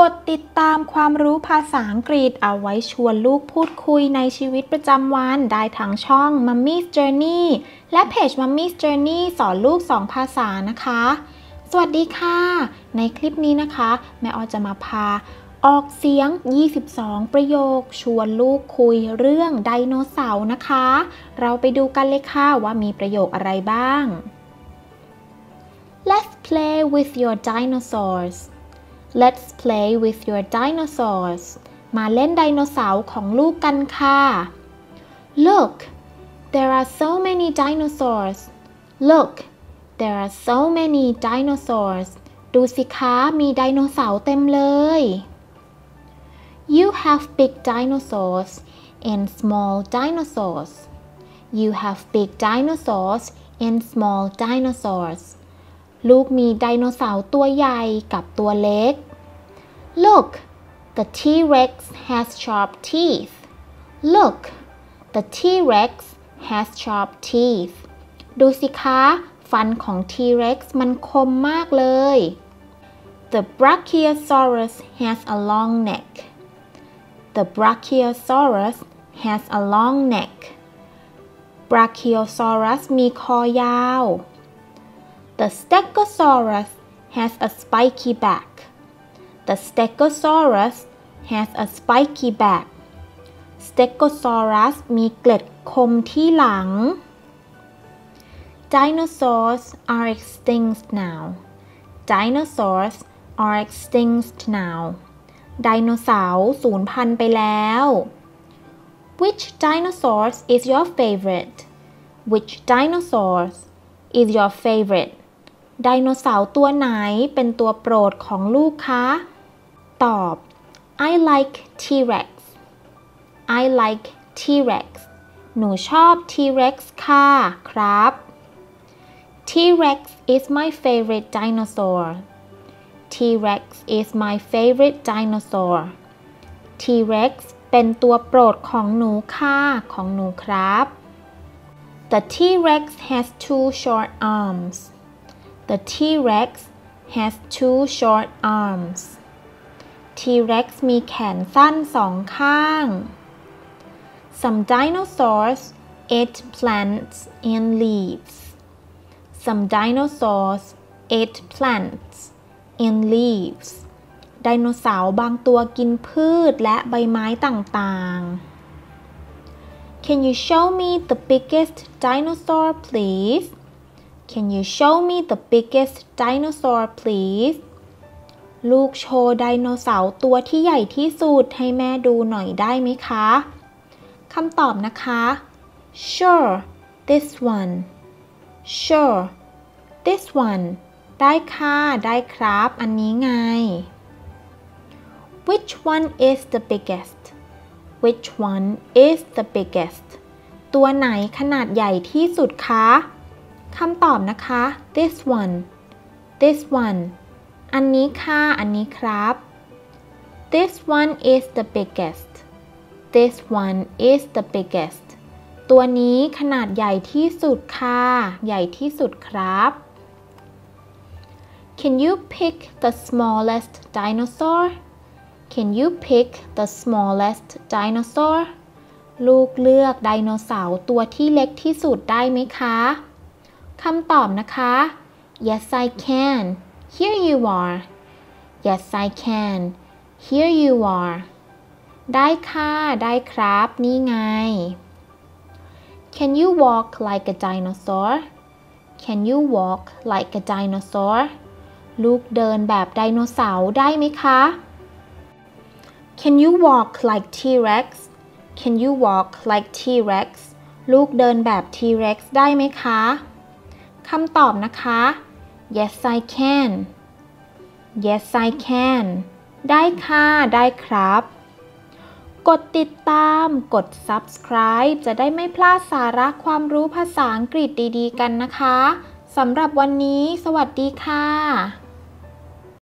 กดติดตามความรู้ภาษาอังกฤษเอาไว้ชวนลูกพูดคุยในชีวิตประจำวันได้ทางช่อง Mummy's Journey และเพจ Mummy's Journey สอนลูก2ภาษานะคะสวัสดีค่ะในคลิปนี้นะคะแม่ออจะมาพาออกเสียง22ประโยคชวนลูกคุยเรื่องไดโนเสาร์นะคะเราไปดูกันเลยค่ะว่ามีประโยคอะไรบ้าง Let's play with your dinosaurs Let's play with your dinosaurs มาเล่นไดโนเสาร์ของลูกกันค่ะ Look there are so many dinosaurs Look there are so many dinosaurs ดูสิคะมีไดโนเสาร์เต็มเลย You have big dinosaurs and small dinosaurs You have big dinosaurs and small dinosaurs ลูกมีไดโนเสาร์ตัวใหญ่กับตัวเล็ก Look the T-Rex has sharp teeth Look the T-Rex has sharp teeth ดูสิคะฟันของ T-Rex มันคมมากเลย The Brachiosaurus has a long neck The Brachiosaurus has a long neck Brachiosaurus มีคอยาว The Stegosaurus has a spiky back The Stegosaurus has a spiky back Stegosaurus มีเกล็ดคมที่หลัง Dinosaurs are extinct now Dinosaurs are extinct now ไดโนเสาร์สูญพันธุ์ไปแล้ว Which dinosaurs is your favorite Which dinosaurs is your favorite ไดโนเสาร์ตัวไหนเป็นตัวโปรดของลูกคะตอบ I like T-Rex I like T-Rex หนูชอบ T-Rex ค่ะครับ T-Rex is my favorite dinosaur T-Rex is my favorite dinosaur T-Rex เป็นตัวโปรดของหนูค่ะของหนูครับ The T-Rex has two short arms The T-Rex has two short arms T-Rex มีแขนสั้นสองข้าง Some dinosaurs ate plants and leaves Some dinosaurs ate plants and leaves ไดโนเสาร์บางตัวกินพืชและใบไม้ต่างๆ Can you show me the biggest dinosaur please Can you show me the biggest dinosaur please ลูกโชว์ไดโนเสาร์ตัวที่ใหญ่ที่สุดให้แม่ดูหน่อยได้ไหมคะคำตอบนะคะ Sure this one Sure this one ได้ค่ะได้ครับอันนี้ไง Which one is the biggest Which one is the biggest ตัวไหนขนาดใหญ่ที่สุดคะคำตอบนะคะ This one This one อันนี้ค่ะอันนี้ครับ This one is the biggest This one is the biggest ตัวนี้ขนาดใหญ่ที่สุดค่ะใหญ่ที่สุดครับ Can you pick the smallest dinosaur Can you pick the smallest dinosaur ลูกเลือกไดโนเสาร์ตัวที่เล็กที่สุดได้ไหมคะคำตอบนะคะ Yes I can Here you are Yes I can Here you are ได้ค่ะได้ครับนี่ไง Can you walk like a dinosaur Can you walk like a dinosaur ลูกเดินแบบไดโนเสาร์ได้ไหมคะ Can you walk like T-Rex Can you walk like T-Rex ลูกเดินแบบ T-Rex ได้ไหมคะคำตอบนะคะ Yes I can Yes I can ได้ค่ะได้ครับกดติดตามกด Subscribe จะได้ไม่พลาดสาระความรู้ภาษาอังกฤษดีๆกันนะคะสำหรับวันนี้สวัสดีค่ะ